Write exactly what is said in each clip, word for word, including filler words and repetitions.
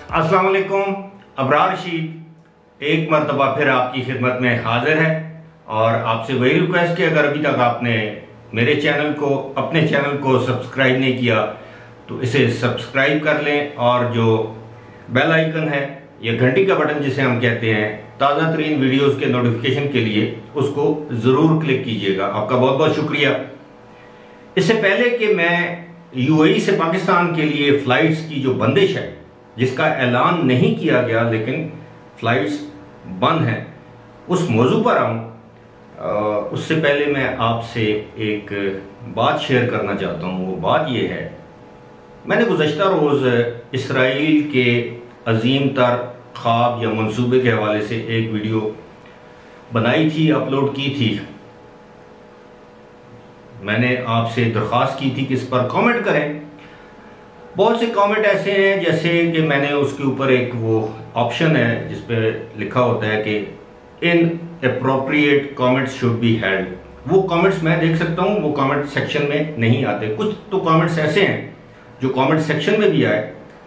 अस्सलाम वालेकुम। अबरार रशीद एक मरतबा फिर आपकी खिदमत में हाजिर है और आपसे वही रिक्वेस्ट कि अगर अभी तक आपने मेरे चैनल को अपने चैनल को सब्सक्राइब नहीं किया तो इसे सब्सक्राइब कर लें और जो बेल आइकन है या घंटी का बटन जिसे हम कहते हैं ताज़ा तरीन वीडियोज़ के नोटिफिकेशन के लिए उसको ज़रूर क्लिक कीजिएगा। आपका बहुत बहुत शुक्रिया। इससे पहले कि मैं यूएई से पाकिस्तान के लिए फ़्लाइट्स की जो बंदिश है जिसका ऐलान नहीं किया गया लेकिन फ़्लाइट्स बंद हैं उस मौजू पर आऊँ, उससे पहले मैं आपसे एक बात शेयर करना चाहता हूँ। वो बात ये है, मैंने गुज़श्ता रोज़ इसराइल के अजीम तर ख्वाब या मंसूबे के हवाले से एक वीडियो बनाई थी, अपलोड की थी। मैंने आपसे दरख्वास्त की थी कि इस पर कमेंट करें। बहुत से कमेंट ऐसे हैं जैसे कि मैंने उसके ऊपर एक वो ऑप्शन है जिस पे लिखा होता है कि inappropriate comments should be held. वो कमेंट्स मैं देख सकता हूँ, वो कमेंट सेक्शन में नहीं आते। कुछ तो कमेंट्स ऐसे हैं जो कमेंट सेक्शन में भी आए।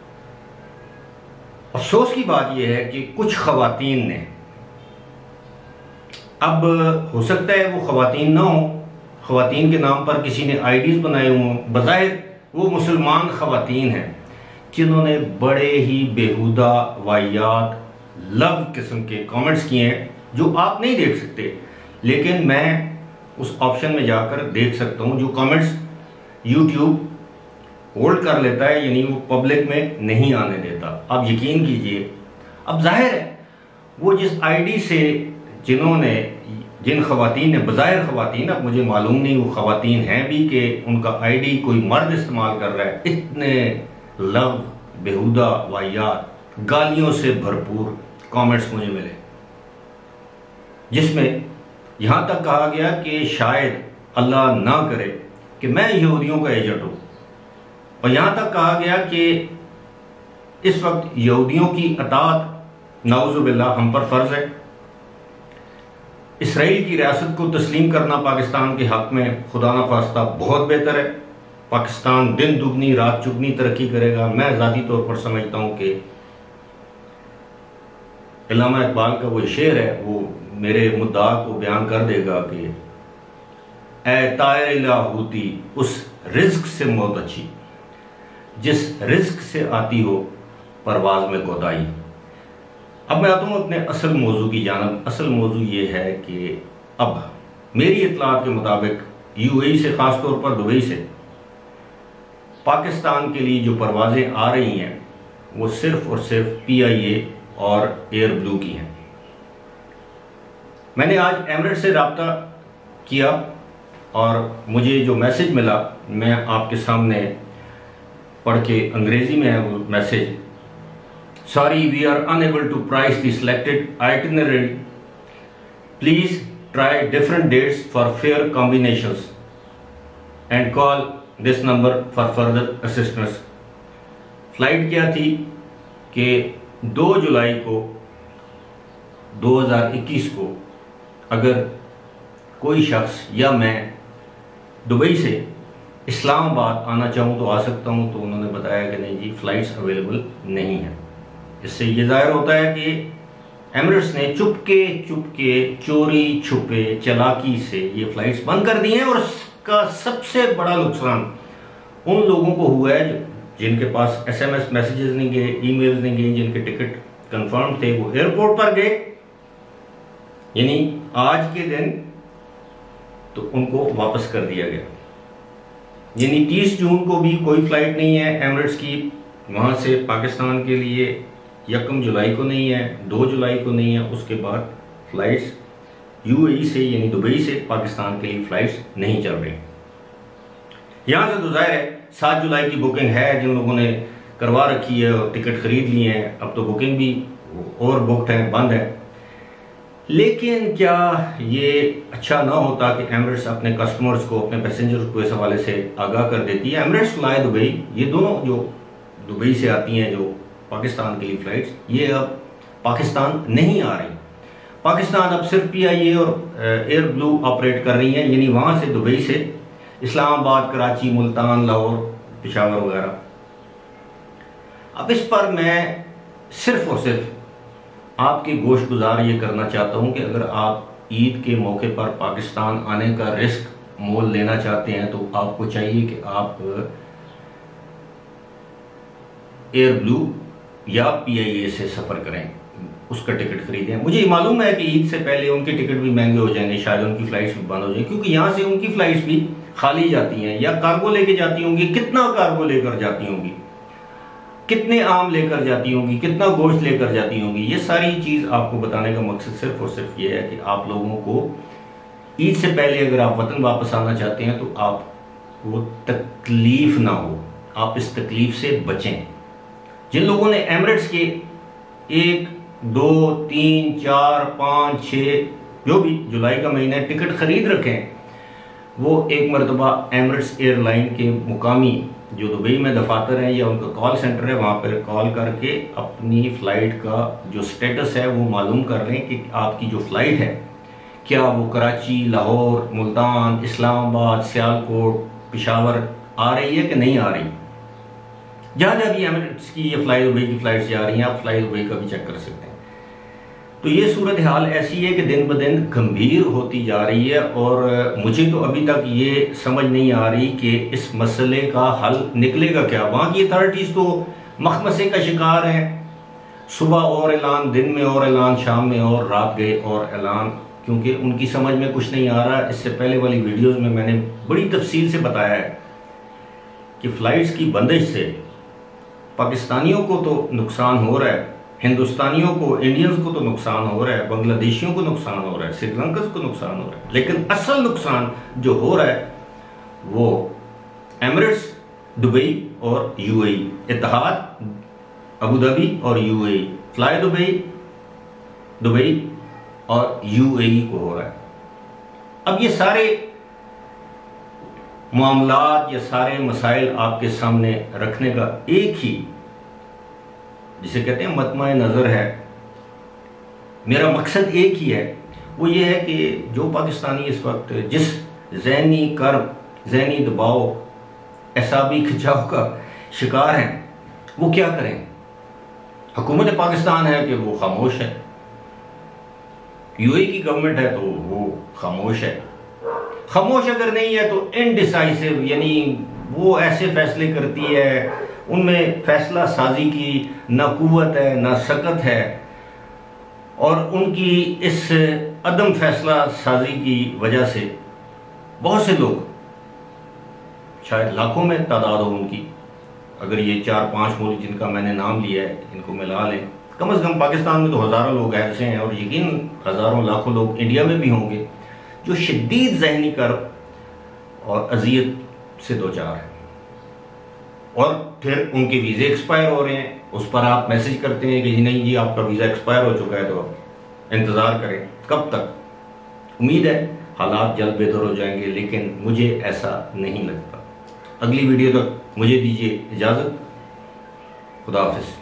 अफसोस की बात यह है कि कुछ खवातीन ने, अब हो सकता है वो खवातीन ना हो, खवातीन के नाम पर किसी ने आईडीज बनाए हों, बज़ाहिर वो मुसलमान खवातीन हैं जिन्होंने बड़े ही बेहुदा वाहियात लव किस्म के कमेंट्स किए हैं जो आप नहीं देख सकते, लेकिन मैं उस ऑप्शन में जाकर देख सकता हूं। जो कमेंट्स यूट्यूब होल्ड कर लेता है, यानी वो पब्लिक में नहीं आने देता। आप यकीन कीजिए, अब जाहिर है वो जिस आईडी से जिन्होंने जिन खवातीन ने, बज़ाहिर खवातीन, अब मुझे मालूम नहीं वो खवातीन हैं भी कि उनका आईडी कोई मर्द इस्तेमाल कर रहा है, इतने लव बेहुदा वाहियात गालियों से भरपूर कमेंट्स मुझे मिले जिसमें यहाँ तक कहा गया कि शायद अल्लाह ना करे कि मैं यहूदियों का एजेंट हूँ, और यहाँ तक कहा गया कि इस वक्त यहूदियों की अताअत नाउज़ुबिल्लाह हम पर फ़र्ज़ है। इसराइल की रियासत को तस्लीम करना पाकिस्तान के हक़ में खुदा न ख्वास्ता बहुत बेहतर है। पाकिस्तान दिन दुगनी रात चुगनी तरक्की करेगा। मैं ज़ाती तौर पर समझता हूँ कि अल्लामा इकबाल का वो शेर है वो मेरे मुद्दा को बयान कर देगा कि ए तायर लाहूती उस रिज़्क़ से मौत अच्छी जिस रिज़्क़ से आती हो परवाज़ में कोताही। अब मैं आता हूँ अपने असल मौजू की जानब। असल मौजू ये है कि अब मेरी इत्तलात के मुताबिक यूएई से, ख़ास तौर पर दुबई से पाकिस्तान के लिए जो परवाज़ें आ रही हैं वो सिर्फ़ और सिर्फ पीआईए और एयर ब्लू की हैं। मैंने आज एमिरेट से रब्ता किया और मुझे जो मैसेज मिला मैं आपके सामने पढ़ के, अंग्रेज़ी में है वो message. Sorry, we are unable to price the selected itinerary. Please try different dates for fare combinations and call this number for further assistance. Flight क्या थी कि दो जुलाई को दो हज़ार इक्कीस को अगर कोई शख्स या मैं दुबई से इस्लामाबाद आना चाहूँ तो आ सकता हूँ, तो उन्होंने बताया कि नहीं जी फ़्लाइट्स अवेलेबल नहीं है। इससे ये जाहिर होता है कि एमिरेट्स ने चुपके चुपके चोरी छुपे चालाकी से ये फ़्लाइट्स बंद कर दी हैं, और इसका सबसे बड़ा नुकसान उन लोगों को हुआ है जिनके पास एसएमएस मैसेजेस नहीं गए, ईमेल्स नहीं गए, जिनके टिकट कंफर्म थे वो एयरपोर्ट पर गए, यानी आज के दिन तो उनको वापस कर दिया गया। यानी तीस जून को भी कोई फ़्लाइट नहीं है एमिरेट्स की वहाँ से पाकिस्तान के लिए, यकम जुलाई को नहीं है, दो जुलाई को नहीं है, उसके बाद फ़्लाइट्स यूएई से यानी दुबई से पाकिस्तान के लिए फ़्लाइट्स नहीं चल रही। यहाँ से तो ज़ाहिर है सात जुलाई की बुकिंग है, जिन लोगों ने करवा रखी है और टिकट ख़रीद लिए हैं, अब तो बुकिंग भी ओवर बुकड है, बंद है। लेकिन क्या ये अच्छा ना होता कि एमिरेट्स अपने कस्टमर्स को, अपने पैसेंजर्स को इस हवाले से आगाह कर देती है। एमिरेट्स फ्लाई दुबई, ये दोनों जो दुबई से आती हैं जो पाकिस्तान के लिए फ़्लाइट्स, ये अब पाकिस्तान नहीं आ रही। पाकिस्तान अब सिर्फ पीआईए और एयर ब्लू ऑपरेट कर रही हैं, यानी वहाँ से दुबई से इस्लामाबाद, कराची, मुल्तान, लाहौर, पेशावर वगैरह। अब इस पर मैं सिर्फ और सिर्फ आपके गोश गुजार ये करना चाहता हूँ कि अगर आप ईद के मौके पर पाकिस्तान आने का रिस्क मोल लेना चाहते हैं तो आपको चाहिए कि आप एयर ब्लू या पीआईए से सफ़र करें, उसका टिकट खरीदें। मुझे मालूम है कि ईद से पहले उनके टिकट भी महंगे हो जाएंगे, शायद उनकी फ़्लाइट्स भी बंद हो जाएंगी, क्योंकि यहाँ से उनकी फ़्लाइट्स भी खाली जाती हैं या कार्गो लेके जाती होंगी। कितना कार्गो लेकर जाती होंगी, कितने आम लेकर जाती होंगी, कितना गोश्त लेकर जाती होंगी, ये सारी चीज़ आपको बताने का मकसद सिर्फ और सिर्फ ये है कि आप लोगों को ईद से पहले अगर आप वतन वापस आना चाहते हैं तो आपको तकलीफ ना हो, आप इस तकलीफ से बचें। जिन लोगों ने एमिरेट्स के एक दो तीन चार पाँच छः जो भी जुलाई का महीना टिकट खरीद रखे हैं, वो एक मरतबा एमिरेट्स एयरलाइन के मुकामी जो दुबई में दफातर हैं या उनका कॉल सेंटर है, वहाँ पर कॉल करके अपनी फ़्लाइट का जो स्टेटस है वो मालूम कर लें कि आपकी जो फ़्लाइट है क्या वो कराची, लाहौर, मुल्तान, इस्लामाबाद, सियालकोट, पेशावर आ रही है कि नहीं आ रही। जहाँ जहाँ भी एमिरेट्स की ये फ़्लाई दुबई की फ़्लाइट्स जा रही हैं, आप फ़्लाई दुबई का भी चेक कर सकते हैं। तो ये सूरत हाल ऐसी है कि दिन ब दिन गंभीर होती जा रही है और मुझे तो अभी तक ये समझ नहीं आ रही कि इस मसले का हल निकलेगा क्या। वहाँ की अथॉरिटीज़ तो मखमसे का शिकार हैं, सुबह और ऐलान, दिन में और ऐलान, शाम में और, रात गए और ऐलान, क्योंकि उनकी समझ में कुछ नहीं आ रहा। इससे पहले वाली वीडियोज़ में मैंने बड़ी तफसील से बताया है कि फ़्लाइट्स की बंदिश से पाकिस्तानियों को तो नुकसान हो रहा है, हिंदुस्तानियों को, इंडियंस को तो नुकसान हो रहा है, बांग्लादेशियों को नुकसान हो रहा है, श्रीलंकन को नुकसान हो रहा है, लेकिन असल नुकसान जो हो रहा है वो एमिरेट्स, दुबई और यूएई, इत्तेहाद, अबू धाबी और यूएई, फ्लाई दुबई, दुबई और यूएई को हो रहा है। अब ये सारे मामलात या सारे मसाइल आपके सामने रखने का एक ही, जिसे कहते हैं मतमाए नज़र है, मेरा मकसद एक ही है। वो ये है कि जो पाकिस्तानी इस वक्त जिस ज़हनी कर्ब, ज़हनी दबाव, एसाबी खिंचाव का शिकार हैं, वो क्या करें। हुकूमत पाकिस्तान है कि वो खामोश है, यूएई की गवर्नमेंट है तो वो खामोश है। खामोश अगर नहीं है तो इनडिसाइसिव, यानी वो ऐसे फैसले करती है, उनमें फैसला साजी की ना कुव्वत है ना सकत है, और उनकी इस अदम फैसला साजी की वजह से बहुत से लोग, शायद लाखों में तादाद हो उनकी, अगर ये चार पांच मुल्क जिनका मैंने नाम लिया है इनको मिला लें, कम से कम पाकिस्तान में तो हज़ारों लोग ऐसे हैं और यकीन हज़ारों लाखों लोग इंडिया में भी होंगे जो शदीद ज़हनी कर्ब और अजियत से दो चार हैं, और फिर उनके वीज़े एक्सपायर हो रहे हैं। उस पर आप मैसेज करते हैं कि नहीं जी आपका वीज़ा एक्सपायर हो चुका है, तो आप इंतज़ार करें। कब तक? उम्मीद है हालात जल्द बेहतर हो जाएंगे, लेकिन मुझे ऐसा नहीं लगता। अगली वीडियो तक मुझे दीजिए इजाज़त। खुदा हाफिज़।